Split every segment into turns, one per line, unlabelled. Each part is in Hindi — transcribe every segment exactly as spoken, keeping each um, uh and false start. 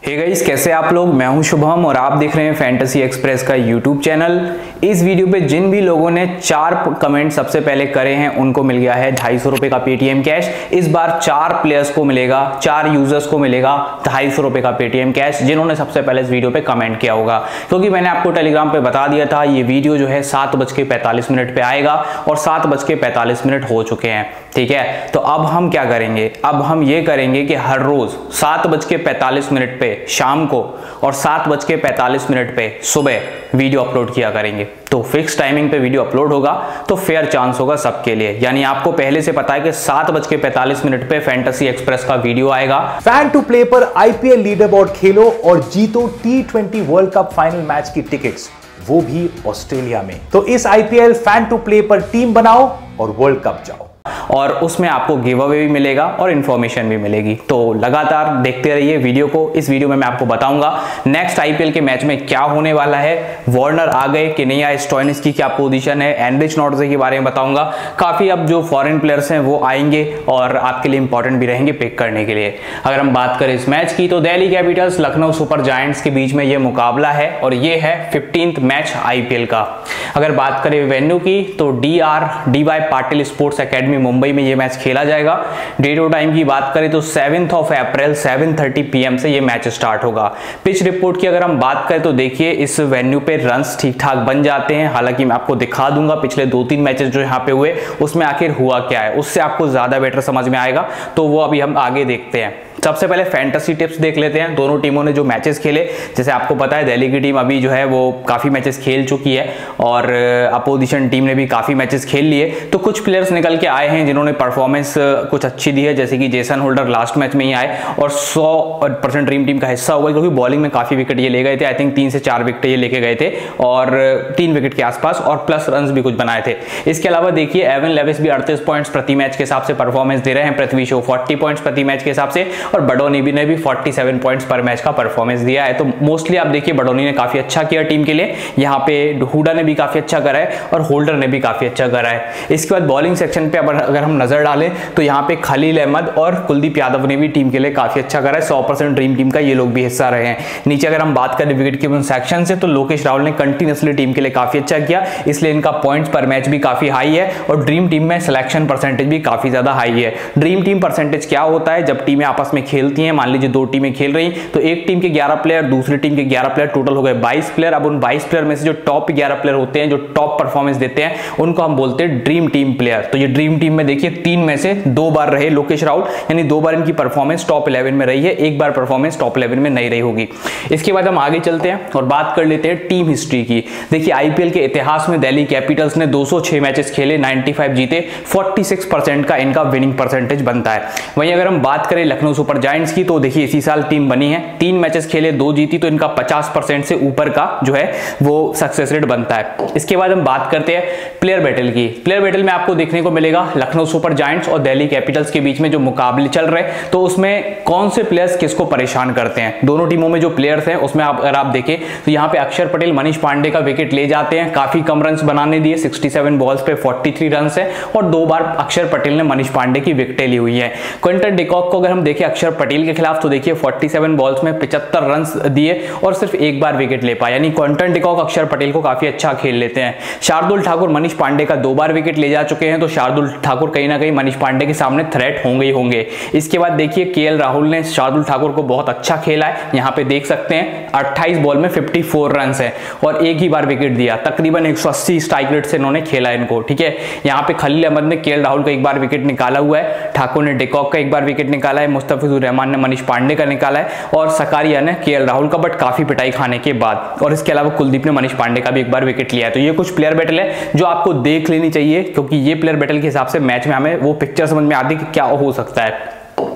हे गाइस, कैसे आप लोग। मैं हूं शुभम और आप देख रहे हैं फैंटेसी एक्सप्रेस का यूट्यूब चैनल। इस वीडियो पे जिन भी लोगों ने चार कमेंट सबसे पहले करे हैं उनको मिल गया है ढाई सौ रुपए का पेटीएम कैश। इस बार चार प्लेयर्स को मिलेगा, चार यूजर्स को मिलेगा ढाई सौ रुपए का पेटीएम कैश, जिन्होंने सबसे पहले इस वीडियो पे कमेंट किया होगा। क्योंकि मैंने आपको टेलीग्राम पे बता दिया था ये वीडियो जो है सात बज के पैंतालीस मिनट पे आएगा और सात बज के पैंतालीस मिनट हो चुके हैं। ठीक है, तो अब हम क्या करेंगे, अब हम ये करेंगे कि हर रोज सात बज के पैंतालीस मिनट पे शाम को और सात बज के पैंतालीस मिनट पे सुबह वीडियो अपलोड किया करेंगे। तो फिक्स टाइमिंग पे वीडियो अपलोड होगा तो फेयर चांस होगा सबके लिए। यानी आपको पहले से पता है कि सात बज के पैंतालीस मिनट पे फैंटेसी एक्सप्रेस का वीडियो आएगा।
फैन टू प्ले पर आईपीएल लीडर बोर्ड खेलो और जीतो T twenty World Cup final match की टिकट्स, वो भी ऑस्ट्रेलिया में। तो इस आईपीएल फैन टू प्ले पर टीम बनाओ और वर्ल्ड कप जाओ,
और उसमें आपको गिव अवे भी मिलेगा और इन्फॉर्मेशन भी मिलेगी। तो लगातार देखते रहिए वीडियो को। इस वीडियो में मैं आपको बताऊंगा नेक्स्ट आईपीएल के मैच में क्या होने वाला है, वार्नर आ गए कि नहीं आए, स्टोइनिस की क्या पोजीशन है, एनरिच नॉर्डजे के बारे में बताऊंगा। काफी अब जो फॉरेन प्लेयर्स हैं वो आएंगे और आपके लिए इंपॉर्टेंट भी रहेंगे पिक करने के लिए। अगर हम बात करें इस मैच की तो Delhi Capitals Lucknow super Giants के बीच में ये मुकाबला है और ये है फिफ्टींथ मैच आईपीएल का। अगर बात करें वेन्यू की तो D R D Y Patil Sports Academy Mumbai में ये मैच खेला जाएगा। डेट और टाइम की बात करें तो seventh of April seven thirty P M से ये मैच स्टार्ट होगा। पिच रिपोर्ट की अगर हम बात करें तो देखिए इस वेन्यू पे रन्स ठीक ठाक बन जाते हैं। हालांकि मैं आपको दिखा दूंगा पिछले दो तीन मैचेस जो यहाँ पे हुए उसमें आखिर हुआ क्या है, उससे आपको ज्यादा बेटर समझ में आएगा। तो वो अभी हम आगे देखते हैं। सबसे पहले फैंटेसी टिप्स देख लेते हैं। दोनों टीमों ने जो मैचेस खेले, जैसे आपको पता है दिल्ली की टीम अभी जो है वो काफी मैचेस खेल चुकी है और अपोजिशन टीम ने भी काफी मैचेस खेल लिए। तो कुछ प्लेयर्स निकल के आए हैं जिन्होंने परफॉर्मेंस कुछ अच्छी दी है, जैसे कि जेसन होल्डर लास्ट मैच में ही आए और सौ परसेंट ड्रीम टीम का हिस्सा हुआ, क्योंकि बॉलिंग में काफी विकेट ये ले गए थे। आई थिंक तीन से चार विकेट ये लेके गए थे और तीन विकेट के आसपास, और प्लस रन भी कुछ बनाए थे। इसके अलावा देखिए एवन लेविस भी अड़तीस पॉइंट्स प्रति मैच के हिसाब से परफॉर्मेंस दे रहे हैं। पृथ्वी शो चालीस पॉइंट्स प्रति मैच के हिसाब से और बडोनी भी ने भी सैंतालीस पॉइंट्स पर मैच का परफॉर्मेंस दिया है। तो मोस्टली आप देखिए बडोनी ने काफी अच्छा किया टीम के लिए, यहाँ पे हुडा ने भी काफी अच्छा करा है और होल्डर ने भी काफी अच्छा करा है। इसके बाद बॉलिंग सेक्शन पे अगर हम नजर डालें तो यहाँ पे खलील अहमद और कुलदीप यादव ने भी टीम के लिए काफी अच्छा करा है। सौ परसेंट ड्रीम टीम का ये लोग भी हिस्सा रहे हैं। नीचे अगर हम बात करें विकेट कीपिंग सेक्शन से तो लोकेश राहुल ने कंटिन्यूअसली टीम के लिए काफी अच्छा किया, इसलिए इनका पॉइंट्स पर मैच भी काफी हाई है और ड्रीम टीम में सिलेक्शन परसेंटेज भी काफी ज्यादा हाई है। ड्रीम टीम परसेंटेज क्या होता है, जब टीमें आपस में खेलती हैं, मान लीजिए दो टीमें खेल रही तो एक टीम के ग्यारह प्लेयर, दूसरी टीम के ग्यारह प्लेयर, टोटल हो गए बाईस प्लेयर। अब उन बाईस प्लेयर में से जो टॉप ग्यारह प्लेयर होते हैं, जो टॉप परफॉर्मेंस देते हैं, उनको हम बोलते हैं ड्रीम टीम प्लेयर। तो ये ड्रीम टीम में देखिए तीन में से दो बार रहे लोकेश राहुल, यानी दो बार इनकी परफॉर्मेंस टॉप इलेवन में रही है, एक बार परफॉर्मेंस टॉप इलेवन में नहीं रही होगी। इसके बाद हम आगे चलते हैं और बात कर लेते हैं टीम हिस्ट्री की। देखिए आईपीएल के इतिहास में दिल्ली कैपिटल्स ने दो सौ छह मैचेस खेले, पचानवे जीते, छियालीस परसेंट का इनका विनिंग परसेंटेज बनता है। वहीं अगर हम बात करें लखनऊ सुपर जायंट्स की तो देखिए इसी साल टीम बनी है, तीन मैचेस खेले, दो जीती, तो इनका पचास परसेंट से ऊपर का जो है वो सक्सेस रेट बनता है। इसके बाद हम बात करते हैं प्लेयर बैटल की। प्लेयर बैटल में आपको देखने को मिलेगा लखनऊ सुपर जायंट्स और दिल्ली कैपिटल्स के बीच में जो मुकाबले चल रहे हैं तो उसमें कौन से प्लेयर्स किसको परेशान करते हैं। दोनों टीमों में जो प्लेयर्स हैं उसमें आप, अगर आप देखें तो यहाँ पे अक्षर पटेल मनीष पांडे का विकेट ले जाते हैं, काफी कम रन बनाने दिए, सड़सठ बॉल्स पे तैंतालीस रन है और दो बार अक्षर पटेल ने मनीष पांडे की विकेटें ली हुई है। क्विंटन डिकॉक को अगर हम देखें अक्षर पटेल के खिलाफ तो देखिए सैंतालीस बॉल्स में पचहत्तर रन दिए और सिर्फ एक बार विकेट ले पाए, यानी क्विंटन डिकॉक अक्षर पटेल को काफी अच्छा खेल लेते हैं। शार्दुल ठाकुर मनीष पांडे का दो बार विकेट ले जा चुके हैं, तो शार्दुल ठाकुर कहीं ना कहीं मनीष पांडे के सामने थ्रेट होंगे ही होंगे। इसके बाद देखिए केएल राहुल ने शार्दुल ठाकुर को बहुत अच्छा खेला है, यहाँ पे देख सकते हैं अट्ठाईस बॉल में चौवन रन है और एक ही बार विकेट दिया, तकरीबन एक सौ अस्सी स्ट्राइक रेट से इन्होंने खेला इनको। ठीक है, यहाँ पे खलील अहमद ने केएल राहुल का एक बार विकेट निकाला हुआ है, ठाकुर ने डिकॉक का एक बार विकेट निकाला है, मुस्तफिजुर रहमान ने मनीष पांडे का निकाला है और सकारिया ने केएल राहुल का, बट काफी पिटाई खाने के बाद। और इसके अलावा कुलदीप ने मनीष पांडे का भी एक बार विकेट लिया है। तो ये कुछ प्लेयर बैटल है जो आपको देख लेनी चाहिए, क्योंकि ये प्लेयर बैटल के हिसाब से मैच में हमें वो पिक्चर समझ में आती है कि क्या हो सकता है।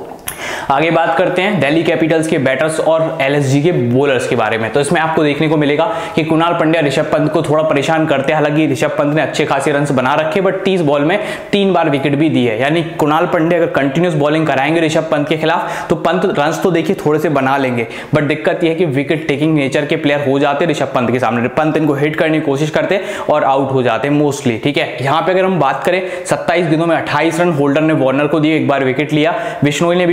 आगे बात करते हैं दिल्ली कैपिटल्स के बैटर्स और एलएसजी के बॉलर्स के बारे में। तो इसमें आपको देखने को मिलेगा कि कुणाल पंड्या ऋषभ पंत को थोड़ा परेशान करते हैं। हालांकि ऋषभ पंत ने अच्छे खासे रन बना रखे, बट तीस बॉल में तीन बार विकेट भी दी है। यानी कुणाल पंड्या अगर कंटिन्यूस बॉलिंग कराएंगे ऋषभ पंत के खिलाफ तो पंत रन तो देखिए थोड़े से बना लेंगे, बट दिक्कत यह है कि विकेट टेकिंग नेचर के प्लेयर हो जाते ऋषभ पंत के सामने। पंत इनको हिट करने की कोशिश करते और आउट हो जाते मोस्टली। ठीक है, यहाँ पे अगर हम बात करें सत्ताईस गेंदों में अट्ठाईस रन होल्डर ने वार्नर को दिए, एक बार विकेट लिया। बिश्नोई ने भी पंत के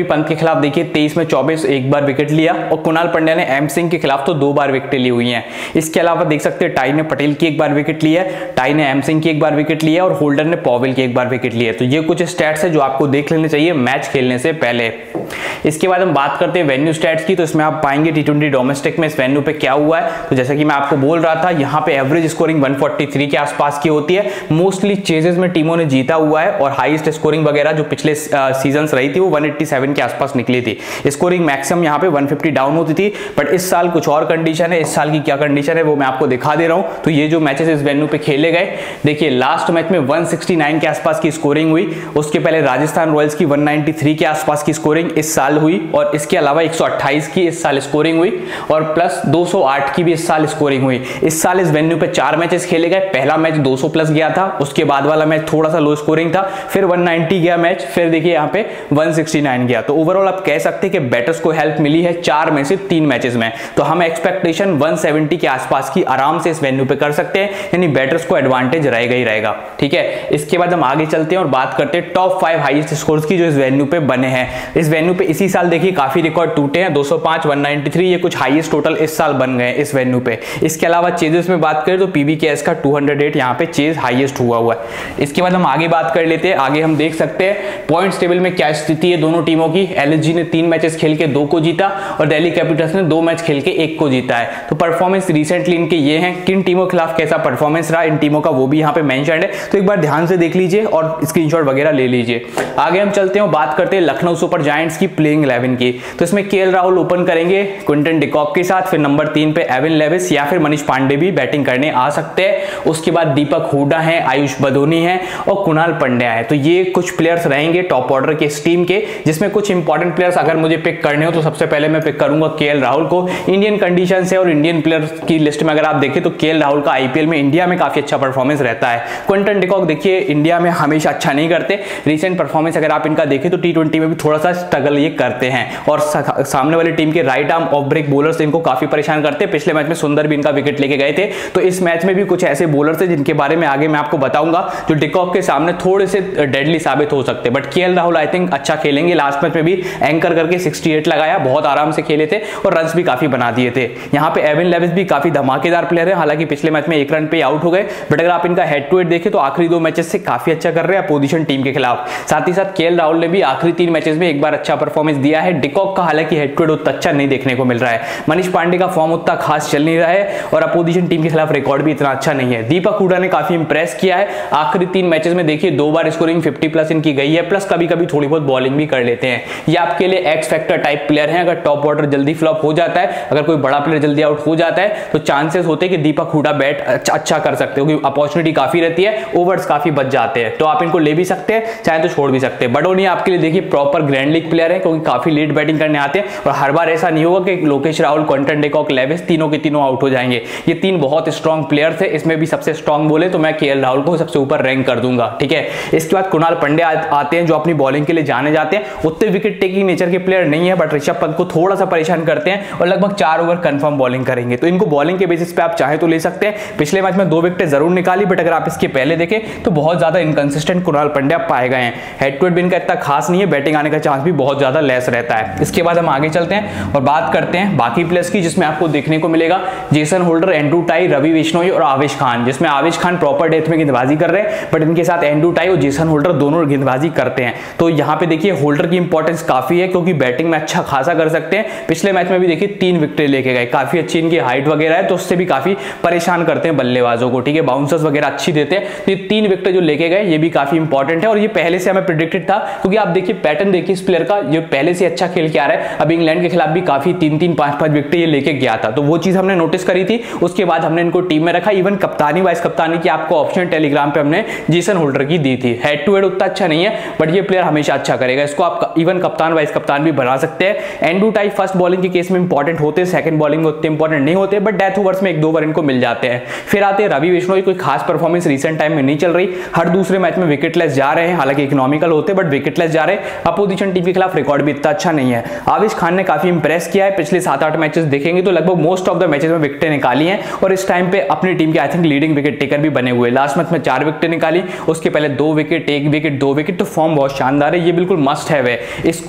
खिलाफ देखिए तेईस में चौबीस एक बार विकेट लिया, और कुणाल पंड्या ने एम सिंह के खिलाफ तो दो बार विकेट ली हुई हैं। इसके अलावा देख सकते हैं टाई ने पटेल की एक बार विकेट ली है, टाई ने एम सिंह की एक बार विकेट ली है, और होल्डर ने पॉवेल की एक बार विकेट ली है। तो ये कुछ स्टैट्स है जो आपको देख लेने चाहिए मैच खेलने से पहले। इसके बाद हम बात करते हैं वेन्यू स्टैट्स की, तो इसमें आप पाएंगे टी ट्वेंटी डोमेस्टिक में इस वेन्यू पे क्या हुआ है। तो जैसा कि मैं आपको बोल रहा था, यहाँ पे एवरेज स्कोरिंग एक सौ तैंतालीस के आसपास की होती है। मोस्टली चेजेस में टीमों ने जीता हुआ है, और हाईएस्ट स्कोरिंग वगैरह जो पिछले सीजन्स रही थी वो एक सौ सत्तासी के आसपास निकली थी। स्कोरिंग मैक्सिमम यहाँ पे एक सौ पचास डाउन होती थी, बट इस साल कुछ और कंडीशन है। इस साल की क्या कंडीशन है वो मैं आपको दिखा दे रहा हूँ। तो ये जो मैचेस इस वेन्यू पे खेले गए, देखिए लास्ट मैच में एक सौ उनहत्तर के आसपास की स्कोरिंग हुई, उसके पहले राजस्थान रॉयल्स की एक सौ तिरानवे के आसपास की स्कोरिंग इस साल हुई, और इसके अलावा एक सौ अट्ठाईस की इस साल स्कोरिंग हुई, और प्लस दो सौ आठ की भी इस साल स्कोरिंग हुई। इस साल इस वेन्यू पे चार मैचेस खेले गए। पहला मैच दो सौ प्लस गया था, उसके बाद वाला मैच थोड़ा सा लो स्कोरिंग था, फिर एक सौ नब्बे गया मैच, फिर देखिए यहाँ पे एक सौ उनहत्तर गया। तो ओवरऑल आप कह सकते हैं कि बैटर्स को हेल्प मिली है चार में से तीन मैचेस में। तो हम एक्सपेक्टेशन एक सौ सत्तर के आसपास की आराम से इस वेन्यू पे कर सकते हैं, यानी बैटर्स को एडवांटेज रहेगा ही रहेगा। ठीक है, इसके बाद हम आगे चलते हैं और बात करते हैं टॉप फाइव हाईएस्ट स्कोर्स की जो इस वेन्यू पे बने हैं। इस वेन्यू पे इसी साल देखिए काफी रिकॉर्ड टूटे हैं, दो सौ पाँच, एक सौ तिरानवे, ये कुछ हाईएस्ट टोटल इस साल बन गए इस वेन्यू पे। इसके अलावा चेजेस में बात करें तो पीबीकेएस का दो सौ आठ यहाँ पे चेज हाईएस्ट हुआ हुआ है। इसके बाद हम आगे बात कर लेते हैं। आगे हम देख सकते हैं पॉइंट्स टेबल में क्या स्थिति है दोनों टीमों की। एलएसजी ने तीन मैचेस खेल के दो को जीता, और दिल्ली कैपिटल्स ने दो मैच खेल के एक को जीता है। तो परफॉर्मेंस रिसेंटली इनके ये हैं, किन टीमों के खिलाफ कैसा परफॉर्मेंस रहा इन टीमों का वो भी यहाँ पे मेंशन है। तो एक बार ध्यान से देख लीजिए और स्क्रीनशॉट वगैरह ले लीजिए। आगे हम चलते हैं, बात करते हैं लखनऊ सुपर जायंट्स की प्लेइंग इलेवन की। तो इसमें केएल राहुल ओपन करेंगे क्विंटन डिकॉक के साथ, फिर नंबर तीन पे एविन लेविस या फिर मनीष पांडे भी बैटिंग करने आ सकते हैं। उसके बाद दीपक हुडा है, आयुष बदोनी है, और कुणाल पंड्या है। तो ये कुछ प्लेयर्स रहेंगे टॉप ऑर्डर के इस टीम के, जिसमें कुछ इंपॉर्टेंट प्लेयर्स अगर मुझे पिक करने हो तो सबसे पहले मैं पिक करूंगा केएल राहुल को। इंडियन कंडीशन से और इंडियन प्लेयर्स की लिस्ट में अगर आप देखें तो केएल राहुल का आईपीएल में इंडिया में काफी अच्छा परफॉर्मेंस रहता है। क्विंटन डिकॉक देखिए इंडिया में हमेशा अच्छा नहीं करते, रिसेंट परफॉर्मेंस अगर आप इनका देखें तो टी ट्वेंटी में भी थोड़ा सा स्ट्रगल ये करते हैं, और सामने वाली टीम के right arm off break bowlers इनको काफी परेशान करते हैं। पिछले मैच में सुंदर भी इनका विकेट लेके गए थे। तो इस मैच में भी कुछ ऐसे बॉलर्स हैं जिनके बारे में आगे मैं आपको बताऊंगा जो डिकॉक के सामने थोड़े से डेडली साबित हो सकते हैं। But KL Rahul I think अच्छा खेलेंगे। लास्ट मैच में भी एंकर करके अड़सठ लगाया, बहुत आराम से खेले थे और रन्स भी काफी बना दिए थे। यहाँ पे एविन लेविस भी काफी धमाकेदार प्लेयर है, हालांकि पिछले मैच में एक रन पे आउट हो गए, बट अगर आप इनका हेड टू हेड देखें तो आखिरी दो मैचेस से काफी अच्छा कर रहे हैं अपोजिशन टीम के खिलाफ। साथ ही साथ केएल राहुल ने भी आखिरी तीन मैचेस में एक बार अच्छा परफॉर्मेंस दिया है। डिकॉक का हालांकि हेड टू हेड उतना अच्छा नहीं देखने को मिल रहा है। मनीष पांडे का फॉर्म उतना खास चल नहीं रहा है, और अपोजिशन टीम के खिलाफ रिकॉर्ड भी इतना अच्छा नहीं है। दीपक हुडा ने काफी इंप्रेस किया है। आखिरी तीन मैचेस में देखिए दो बार स्कोरिंग पचास प्लस इनकी गई है, प्लस कभी कभी थोड़ी बहुत बॉलिंग भी कर लेते हैं। ये आपके लिए एक्स फैक्टर टाइप प्लेयर हैं। अगर टॉप ऑर्डर जल्दी फ्लॉप हो जाता है, अगर कोई बड़ा प्लेयर जल्दी आउट हो जाता है, तो चांसेस होते हैं कि दीपक हुडा बैट अच्छा, अच्छा कर सकते हो, क्योंकि अपॉर्चुनिटी काफी रहती है, ओवर्स काफी बच जाते हैं। तो आप इनको ले भी सकते हैं, चाहे तो छोड़ भी सकते हैं। बडोनी आपके लिए देखिए प्रॉपर ग्रैंड लीग प्लेयर है, क्योंकि काफी लेट बैटिंग करने आते हैं, और हर बार ऐसा नहीं होगा कि Lokesh Rahul, Quinton de Kock, Lewis तीनों के तीनों आउट हो जाएंगे। ये तीन बहुत स्ट्रॉन्ग प्लेयर्स है। इसमें भी सबसे स्ट्रॉन्ग बोले तो मैं केएल राहुल को सबसे ऊपर रैंक कर दूंगा। ठीक है, इसके बाद कुणाल पंड्या आते हैं जो अपनी बॉलिंग के लिए जाने जाते हैं। उतने विकेट टेकिंग नेचर के प्लेयर नहीं है, बट ऋषभ पंत को थोड़ा सा परेशान करते हैं, और लगभग चार ओवर कंफर्म बॉलिंग करेंगे। तो इनको बॉलिंग के बेसिस पे आप चाहे तो ले सकते हैं। पिछले मैच में दो विकेट जरूर निकाली, बट अगर आप इसके पहले देखें तो बहुत ज्यादा इनकंसिस्टेंट कुणाल पंड्या पाए गए हैं। हेड टू हेड भी इनका इतना खास नहीं है, बैटिंग आने का चांस भी बहुत ज्यादा लेस रहता है। इसके बाद हम आगे चलते हैं और बात करते हैं बाकी प्लेयर्स की, जिसमें आपको देखने को मिलेगा Jason Holder, Andrew Tye, Ravi Bishnoi और आवेश खान। जिसमें आवेश खान प्रॉपर डेथ में गेंदबाजी कर रहे हैं, बट इनके साथ एंड्रू टाई और जेसन होल्डर दोनों गेंदबाजी करते हैं। तो यहाँ पे देखिए होल्डर की इंपॉर्टेंस काफी है, क्योंकि बैटिंग में अच्छा खासा कर सकते हैं। पिछले मैच में भी देखिए तीन विकेट लेके गए, काफी अच्छी इनकी हाइट वगैरह है, तो उससे भी काफी परेशान करते हैं बल्लेबाजों को। ठीक है, बाउंसर्स वगैरह अच्छी देते हैं। तो ये तीन विकेट जो लेके गए ये भी काफी इंपॉर्टेंट है, और ये पहले से हमें प्रेडिक्टेड था, क्योंकि आप देखिए पैटर्न देखिए इस प्लेयर का, ये पहले से अच्छा खेल के आ रहा है। अब इंग्लैंड के खिलाफ भी काफी तीन तीन पांच पांच विकेट ये लेके गया था, तो वो चीज हमने नोटिस करी थी। उसके बाद हमने इनको टीम में रखा। इवन कप्तानी वाइस कप्तानी की आपको ऑप्शन टेलीग्राम पे हमने जेसन होल्डर की दी थी। हेड टू हेड उतना अच्छा नहीं है, बट ये प्लेयर हमेशा अच्छा करेगा। इसको आप इवन कप्तान वाइस कप्तान भी बना सकते हैं। एंड्रू टाई फर्स्ट बॉलिंग के केस में इंपॉर्टेंट होते हैं, सेकंड बॉलिंग में उतने इंपॉर्टेंट नहीं होते, बट डेथ ओवर्स में एक दो ओवर इनको मिल जाते हैं। फिर आते हैं रवि बिश्नोई, कोई खास परफॉर्मेंस रिसेंट टाइम में नहीं चल रही, हर दूसरे मैच में विकेटलेस जा रहे हैं। हालांकि इकोनॉमिकल होते बट विकेटलेस जा रहे हैं। अपोजिशन टीम के खिलाफ रिकॉर्ड भी इतना अच्छा नहीं है। आवेश खान ने काफी इंप्रेस किया है, पिछले सात आठ मैचेस देखेंगे तो लगभग मोस्ट ऑफ द मैचेस में विकेटें निकाली हैं, और इस टाइम पे अपनी टीम के I think leading wicket taker भी बने हुए। लास्ट मैच में चार विकेटें निकाली, उसके पहले दो विकेट, एक विकेट, दो विकेट, तो फॉर्म बहुत शानदार है। ये बिल्कुल मस्ट है। इसको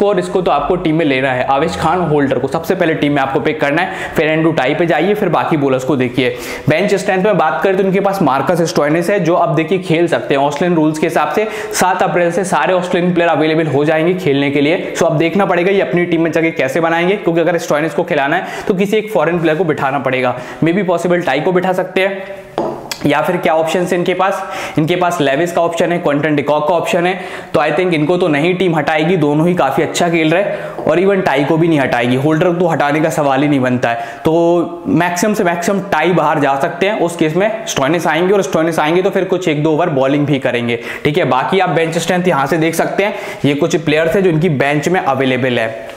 श्योर इसको तो आपको टीम में लेना है। आवेश खान होल्डर को सबसे पहले टीम में आपको पिक करना है, फिर एंड्रू टाई पे जाइए, फिर बाकी बॉलर्स को देखिए। बेंच स्ट्रेंथ में बात करें तो उनके पास मार्कस स्टोइनिस है, जो अब देखिए खेल सकते हैं ऑस्ट्रेलियन रूल्स के हिसाब से। सात अप्रैल से सारे ऑस्ट्रेलियन प्लेयर अवेलेबल हो जाएंगे खेलने के लिए। सो अब देखना पड़ेगा ये अपनी टीम में जगह कैसे बनाएंगे, क्योंकि अगर स्टोइनिस को खिलाना है तो किसी एक फॉरेन प्लेयर को बिठाना पड़ेगा। मे बी पॉसिबल टाई को बिठा सकते हैं, या फिर क्या ऑप्शन है इनके पास, इनके पास लेविस का ऑप्शन है, क्विंटन डिकॉक का ऑप्शन है। तो आई थिंक इनको तो नहीं टीम हटाएगी, दोनों ही काफी अच्छा खेल रहे हैं, और इवन टाई को भी नहीं हटाएगी। होल्डर तो हटाने का सवाल ही नहीं बनता है। तो मैक्सिमम से मैक्सिमम टाई बाहर जा सकते हैं। उस केस में स्टोइनिस आएंगे, और स्टोइनिस आएंगे तो फिर कुछ एक दो ओवर बॉलिंग भी करेंगे, ठीक है। बाकी आप बेंच स्ट्रेंथ यहां से देख सकते हैं, ये कुछ प्लेयर्स है जो इनकी बेंच में अवेलेबल है।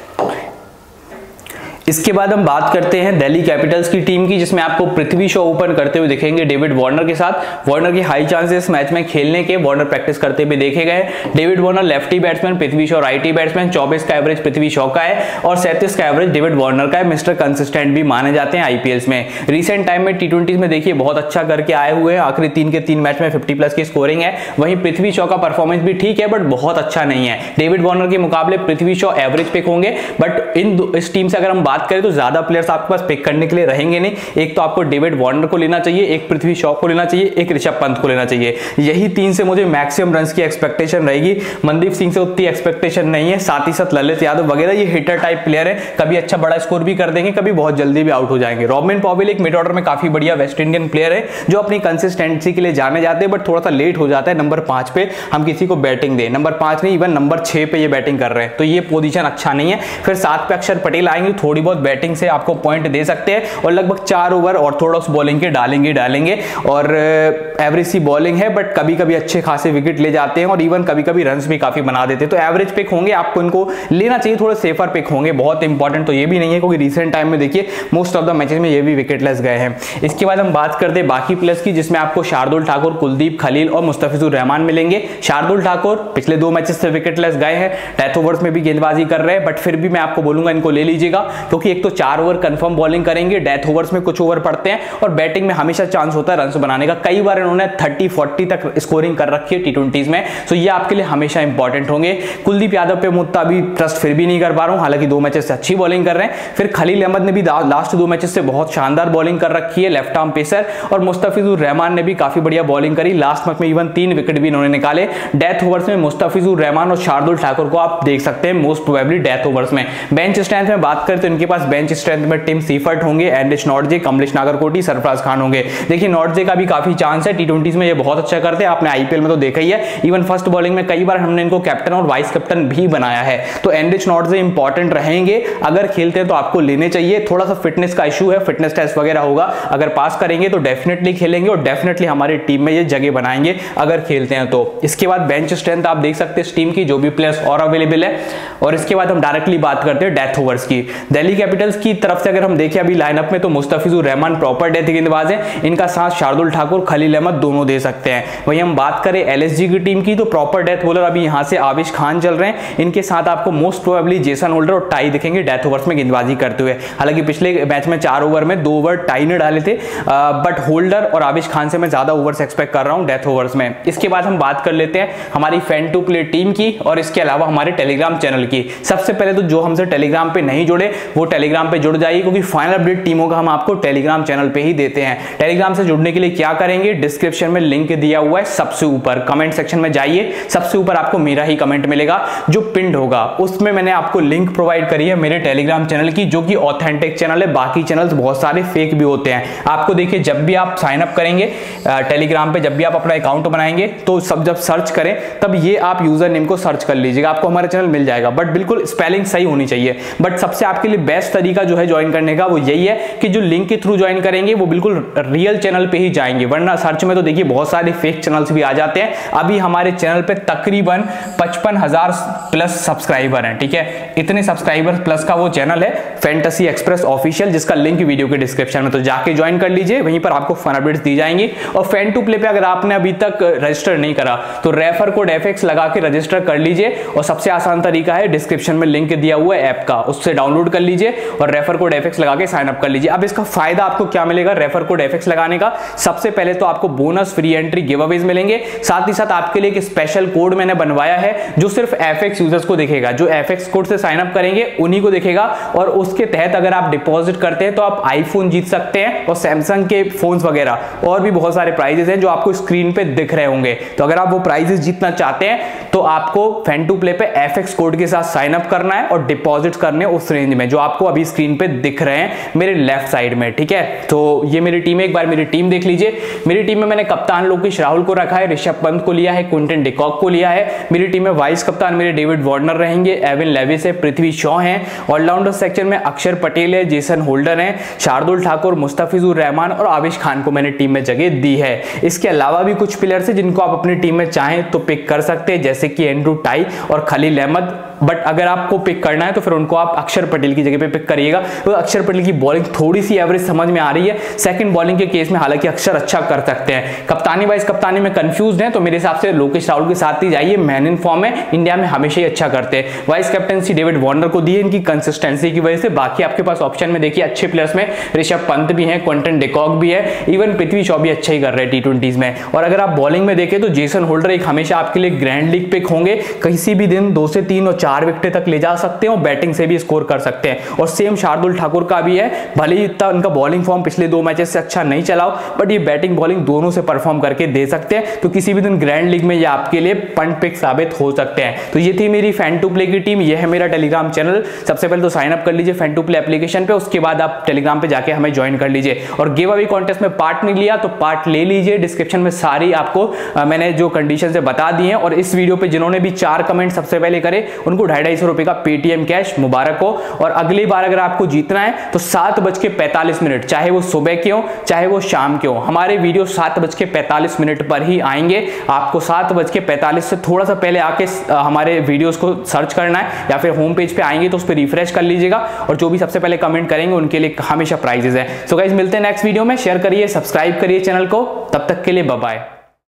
इसके बाद हम बात करते हैं दिल्ली कैपिटल्स की टीम की, जिसमें आपको पृथ्वी शॉ ओपन करते हुए दिखेंगे डेविड वार्नर के साथ। वार्नर की हाई चांसेस मैच में खेलने के, वार्नर प्रैक्टिस करते हुए देखे गए। David Warner lefty batsman, Prithvi Shaw righty batsman. चौबीस का एवरेज पृथ्वी शॉ का है और सैंतीस का एवरेज डेविड वार्नर का है। मिस्टर कंसिस्टेंट भी माने जाते हैं आईपीएल्स में। रिसेंट टाइम में टी ट्वेंटी में देखिए बहुत अच्छा करके आए हुए हैं, आखिरी तीन के तीन मैच में फिफ्टी प्लस की स्कोरिंग है। वहीं पृथ्वी शॉ का परफॉर्मेंस भी ठीक है, बट बहुत अच्छा नहीं है। डेविड वार्नर के मुकाबले पृथ्वी शॉ एवरेज पिक होंगे, बट इन इस टीम से अगर हम बात करें तो ज्यादा प्लेयर्स आपके पास पिक करने के लिए रहेंगे नहीं। एक तो आपको डेविड वार्नर को लेना चाहिए, एक पृथ्वी शॉ को लेना चाहिए, एक ऋषभ पंत को लेना चाहिए। यही तीन से मुझे मैक्सिमम रन्स की एक्सपेक्टेशन रहेगी। मनदीप सिंह से उतनी एक्सपेक्टेशन नहीं है। साथ ही साथ ललित यादव वगैरह ये हिटर टाइप प्लेयर है, कभी अच्छा बड़ा स्कोर भी कर देंगे, कभी बहुत जल्दी भी आउट हो जाएंगे। रॉबिन पॉवेल एक मिड ऑर्डर में काफी बढ़िया वेस्ट इंडियन प्लेयर है, जो अपनी कंसिस्टेंसी के लिए जाने जाते हैं, बट थोड़ा सा लेट हो जाता है। नंबर पांच पे हम किसी को बैटिंग दें, नंबर पांच नहीं इवन नंबर छह पे ये बैटिंग कर रहे हैं, तो ये पोजीशन अच्छा नहीं है। फिर सात पे अक्षर पटेल आएंगे, थोड़ी बहुत बैटिंग से आपको पॉइंट दे सकते हैं, और लगभग चार ओवर ऑर्थोडॉक्स बॉलिंग के डालेंगे डालेंगे और एवरेज सी बॉलिंग है, बट कभी कभी अच्छे खासे विकेट ले जाते हैं, और इवन कभी कभी रन्स भी काफी बना देते हैं। तो एवरेज पिक होंगे, आपको इनको लेना चाहिए, थोड़े सेफर पिक होंगे। बहुत इंपॉर्टेंट तो ये भी नहीं है, क्योंकि रिसेंट टाइम में देखिए मोस्ट ऑफ द मैचेस में ये भी विकेटलेस गए हैं। इसके बाद हम बात करते हैं बाकी प्लेयर्स की, जिसमें आपको शार्दुल ठाकुर, कुलदीप खलील और मुस्तफिजुर रहमान मिलेंगे। शार्दुल ठाकुर पिछले दो मैचेस से विकेटलेस गए हैं, डेथ ओवर्स में भी गेंदबाजी कर रहे हैं, बट फिर भी मैं आपको बोलूंगा इनको ले लीजिएगा, क्योंकि एक तो चार ओवर कंफर्म बॉलिंग करेंगे, डेथ ओवर्स में कुछ ओवर पड़ते हैं, और बैटिंग में हमेशा चांस होता है रन्स बनाने का। कई बार इन्होंने तीस चालीस तक स्कोरिंग कर रखी है टी ट्वेंटी में, सो ये आपके लिए हमेशा इंपॉर्टेंट होंगे। कुलदीप यादव पे मुद्दा भी ट्रस्ट फिर भी नहीं कर पा रहा हूं, हालांकि दो मैचेस से अच्छी बॉलिंग कर रहे हैं। फिर खलील अहमद ने भी लास्ट दो मैचेस से बहुत शानदार बॉलिंग कर रखी है, लेफ्ट आर्म पेसर। और मुस्तफिजुर रहमान ने भी काफी बढ़िया बॉलिंग करी, लास्ट मैच में इवन तीन विकेट भी इन्होंने निकाले। डेथ ओवर्स में मुस्तफिजुर रहमान और शार्दुल ठाकुर को आप देख सकते हैं मोस्ट प्रोबेबली डेथ ओवर्स में। बेंच स्ट्रेंथ में बात करें तो इनके पास बेंच स्ट्रेंथ में टिम सीफर्ट होंगे, एंड्रिच नॉर्जे, कमलेश नागरकोटी, सरफराज खान होंगे। देखिए नॉर्जे का भी काफी चांस है, टी ट्वेंटी में ये बहुत अच्छा करते हैं, आपने आईपीएल में तो देखा ही है। इवन फर्स्ट बॉलिंग में कई बार हमने इनको कैप्टन और वाइस कैप्टन भी बनाया है। तो एंड्रिच नॉर्जे इंपॉर्टेंट रहेंगे, अगर खेलते हैं तो आपको लेने चाहिए। थोड़ा सा फिटनेस का इशू है, फिटनेस टेस्ट वगैरह होगा, अगर पास करेंगे तो डेफिनेटली खेलेंगे, और डेफिनेटली हमारी टीम में ये जगह बनाएंगे अगर खेलते हैं तो। इसके बाद बेंच स्ट्रेंथ आप देख सकते हैं इस टीम की, जो भी प्लेयर्स और अवेलेबल है। और इसके बाद हम डायरेक्टली बात करते हैं डेथ ओवर्स की। दिल्ली कैपिटल्स की तरफ से अगर हम देखें अभी लाइनअप में, तो मुस्तफिजुर रहमान प्रॉपर डेथ गेंदबाज है, इनका साथ शार्दुल ठाकुर, खलील अहमद दोनों दे सकते हैं। वहीं हम बात करें एलएसजी की टीम की, तो प्रॉपर डेथ बॉलर अभी यहां से आवेश खान चल रहे हैं, इनके साथ आपको मोस्ट प्रोबेबली जेसन होल्डर और टाई दिखेंगे डेथ ओवर्स में गेंदबाजी करते हुए। हालांकि पिछले मैच में चार ओवर में दो ओवर टाई ने डाले थे, बट होल्डर और आवेश खान से मैं ज्यादा ओवर्स एक्सपेक्ट कर रहा हूं डेथ ओवर्स में। इसके बाद हम बात कर लेते हैं हमारी फैन टू प्ले टीम की, और इसके अलावा हमारे टेलीग्राम चैनल की। सबसे पहले तो जो हमसे टेलीग्राम पे नहीं जुड़े वो टेलीग्राम पे जुड़ जाइए, क्योंकि फाइनल अपडेट टीमों का हम आपको टेलीग्राम चैनल पे ही देते हैं। टेलीग्राम से जुड़ने के लिए क्या करेंगे, डिस्क्रिप्शन में लिंक दिया हुआ है, सबसे ऊपर कमेंट सेक्शन में जाइए, सबसे ऊपर आपको मेरा ही कमेंट मिलेगा जो पिंड होगा, उसमें मैंने आपको लिंक प्रोवाइड करी है मेरे टेलीग्राम चैनल की, जो कि ऑथेंटिक चैनल है। बाकी चैनल्स बहुत सारे फेक भी होते हैं। आपको देखिए जब भी आप साइन अप करेंगे टेलीग्राम पे, जब भी आप अपना अकाउंट बनाएंगे, तो सब जब सर्च करें तब ये आप यूजर नेम को सर्च कर लीजिएगा, आपको हमारा चैनल मिल जाएगा, बट बिल्कुल स्पेलिंग सही होनी चाहिए। बट सबसे आपके लिए बेस्ट तरीका जो है ज्वाइन करने का वो यही है कि जो लिंक के थ्रू ज्वाइन करेंगे वो बिल्कुल रियल चैनल पे ही जाएंगे, वरना सर्च में तो देखिए बहुत सारे फेक चैनल्स भी आ जाते हैं। अभी हमारे चैनल पे तकरीबन पचपन हजार प्लस सब्सक्राइबर हैं, ठीक है, इतने सब्सक्राइबर प्लस का वो चैनल है फैंटेसी एक्सप्रेस ऑफिशियल, जिसका लिंक वीडियो के डिस्क्रिप्शन में, तो जाके ज्वाइन कर लीजिए, वहीं पर आपको फन अपडेट्स दी जाएंगी। और फैन टू प्ले पे अगर आपने अभी तक रजिस्टर नहीं करा तो रेफर कोड एफएक्स लगा के रजिस्टर कर लीजिए, और सबसे आसान तरीका है डिस्क्रिप्शन में लिंक दिया हुआ है ऐप का, उससे डाउनलोड कर लीजिए। लीजिए और रेफर कोड एफएक्स लगा के साइन अप कर लीजिए। अब इसका फायदा आपको क्या मिलेगा रेफर कोड एफएक्स लगाने का? सबसे पहले तो आपको bonus, free entry, giveaways मिलेंगे। साथ ही साथ आपके लिए एक स्पेशल कोड मैंने बनवाया है जो सिर्फ एफएक्स यूजर्स को दिखेगा। जो एफएक्स कोड से साइन अप करेंगे उन्हीं को दिखेगा और उसके तहत अगर आप डिपॉजिट करते हैं तो आप आईफोन जीत सकते हैं और सैमसंग के फोन्स वगैरह और भी बहुत सारे प्राइजेस हैं जो आपको स्क्रीन पे दिख रहे होंगे। तो अगर आप वो प्राइजेस जीतना चाहते हैं तो आपको फैन टू प्ले पे एफएक्स कोड के साथ साइन अप करना है और डिपॉजिट करने उस रेंज में जो आपको अभी स्क्रीन पे दिख रहे हैं मेरे लेफ्ट साइड में, ठीक है। तो ये मेरी टीम है, एक बार मेरी टीम देख लीजिए। मेरी टीम में मैंने कप्तान लोकेश राहुल को रखा है, ऋषभ पंत को लिया है, क्विंटन डिकॉक को लिया है। मेरी टीम में वाइस कप्तान मेरे डेविड वार्नर रहेंगे, एविन लेविस है, पृथ्वी शॉ हैं। ऑलराउंडर सेक्शन में अक्षर पटेल है, जेसन होल्डर है, शार्दुल ठाकुर, मुस्तफिजुर रहमान और आविश खान को मैंने टीम में जगह दी है। इसके अलावा भी कुछ प्लेयर्स हैं जिनको आप अपनी टीम में चाहें तो पिक कर सकते हैं, जैसे कि एंड्रू टाई और खलील अहमद। बट अगर आपको पिक करना है तो फिर उनको आप अक्षर पटेल की जगह पे पिक करिएगा। तो अक्षर पटेल की बॉलिंग थोड़ी सी एवरेज समझ में आ रही है सेकंड बॉलिंग के केस में, हालांकि अक्षर अच्छा कर सकते हैं। कप्तानी वाइस कप्तानी में कंफ्यूज हैं तो मेरे हिसाब से लोकेश राहुल के साथ ही जाइए, मैन इन फॉर्म है, इंडिया में हमेशा ही अच्छा करते हैं। वाइस कैप्टनसी डेविड वार्नर को दी है इनकी कंसिस्टेंसी की वजह से। बाकी आपके पास ऑप्शन में देखिए अच्छे प्लेयर्स में ऋषभ पंत भी है, क्विंटन डिकॉक भी है, इवन पृथ्वी शॉ भी अच्छा ही कर रहे हैं टी ट्वेंटीज में। और अगर आप बॉलिंग में देखें तो जेसन होल्डर एक हमेशा आपके लिए ग्रैंड लीग पिक होंगे, किसी भी दिन दो से तीन और चार विकेट तक ले जा सकते हैं और बैटिंग से भी स्कोर कर सकते हैं। और सेम शार्दुल ठाकुर का भी है, भले ही इतना उनका बॉलिंग फॉर्म पिछले दो मैचेस से अच्छा नहीं चला हो बट ये बैटिंग बॉलिंग दोनों से परफॉर्म करके दे सकते हैं। तो किसी भी दिन ग्रैंड लीग में ये आपके लिए पंट पिक साबित हो सकते हैं। तो ये थी मेरी फैन टू प्ले की टीम, ये है मेरा टेलीग्राम चैनल। सबसे पहले तो साइन अप कर लीजिए फैन टू प्ले एप्लीकेशन पे, उसके बाद आप टेलीग्राम पे जाके हमें ज्वाइन कर लीजिए। और गिव अवे कॉन्टेस्ट में पार्ट नहीं लिया तो पार्ट ले लीजिए, डिस्क्रिप्शन में सारी आपको आ, मैंने जो कंडीशन से बता दी है। और इस वीडियो पे जिन्होंने भी चार कमेंट सबसे पहले करे उनको ढाई ढाई सौ रुपए का पेटीएम कैश मुबारक हो। और अगली बार अगर आपको जीतना है तो सात बज के पैंतालीस मिनट, चाहे वो सुबह के हो चाहे वो शाम के हो, हमारे वीडियो सात बज के पैंतालीस मिनट पर ही आएंगे। आपको सात बज के पैंतालीस से थोड़ा सा पहले आके हमारे वीडियोस को सर्च करना है या फिर होम पेज पे आएंगे तो उस पर रिफ्रेश कर लीजिएगा। और जो भी सबसे पहले कमेंट करेंगे उनके लिए हमेशा प्राइजेस है। सो गाइस मिलते हैं नेक्स्ट वीडियो में, शेयर करिए, सब्सक्राइब करिए चैनल को, तब तक के लिए बाय बाय।